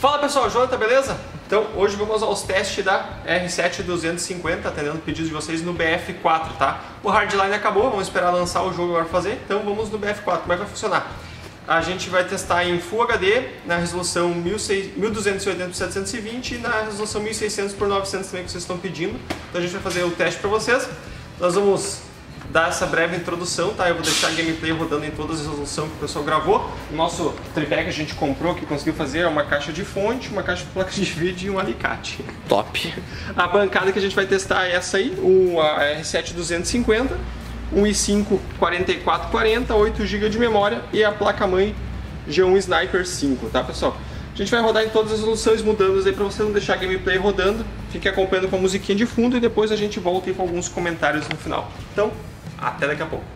Fala pessoal, Jonathan, beleza? Então hoje vamos aos testes da R7 250, atendendo pedidos de vocês no BF4, tá? O Hardline acabou, vamos esperar lançar o jogo agora fazer, então vamos no BF4, como é que vai funcionar? A gente vai testar em Full HD, na resolução 1280x720 e na resolução 1600x900 também que vocês estão pedindo. Então a gente vai fazer o teste para vocês. Nós vamos dar essa breve introdução, tá? Eu vou deixar a gameplay rodando em todas as resoluções que o pessoal gravou. O nosso tripé que a gente comprou, que conseguiu fazer, é uma caixa de fonte, uma caixa de placa de vídeo e um alicate. Top! A bancada que a gente vai testar é essa aí, a R7 250, um i5 4440, 8 GB de memória e a placa-mãe G1 Sniper 5, tá pessoal? A gente vai rodar em todas as resoluções, mudando aí para você não deixar a gameplay rodando. Fique acompanhando com a musiquinha de fundo e depois a gente volta aí com alguns comentários no final. Então, até daqui a pouco.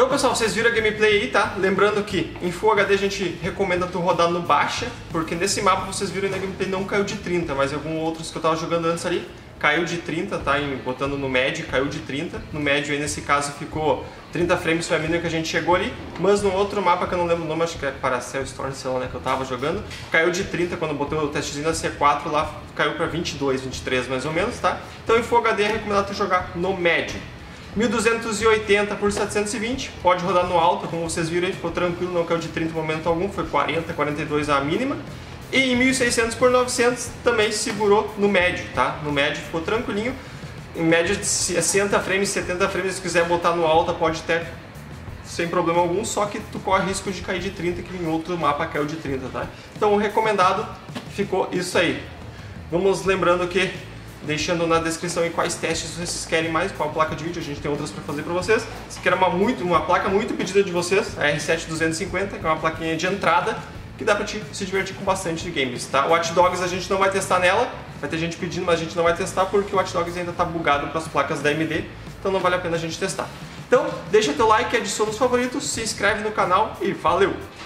Então pessoal, vocês viram a gameplay aí, tá? Lembrando que em Full HD a gente recomenda tu rodar no baixa, porque nesse mapa vocês viram na gameplay não caiu de 30, mas alguns outros que eu tava jogando antes ali caiu de 30, tá? Botando no médio, caiu de 30. No médio aí nesse caso ficou 30 frames, foi a mínima que a gente chegou ali, mas no outro mapa que eu não lembro o nome, acho que é Paracel Storm, sei lá, né, que eu tava jogando, caiu de 30, quando eu botei o testezinho na C4 lá, caiu pra 22, 23 mais ou menos, tá? Então em Full HD é recomendado tu jogar no médio. 1280 por 720, pode rodar no alto, como vocês viram aí, ficou tranquilo, não caiu de 30 em momento algum, foi 40, 42 a mínima. E em 1600 por 900 também segurou no médio, tá? No médio ficou tranquilinho, em média de 60 frames, 70 frames, se quiser botar no alta pode até sem problema algum, só que tu corre risco de cair de 30, que em outro mapa caiu de 30, tá? Então o recomendado ficou isso aí. Vamos lembrando que deixando na descrição aí quais testes vocês querem mais, qual placa de vídeo, a gente tem outras para fazer para vocês. Se quer uma placa muito pedida de vocês, a R7 250, que é uma plaquinha de entrada, que dá para se divertir com bastante games, tá? O Watch Dogs a gente não vai testar nela, vai ter gente pedindo, mas a gente não vai testar porque o Watch Dogs ainda está bugado para as placas da AMD, então não vale a pena a gente testar. Então, deixa teu like, adiciona os favoritos, se inscreve no canal e valeu!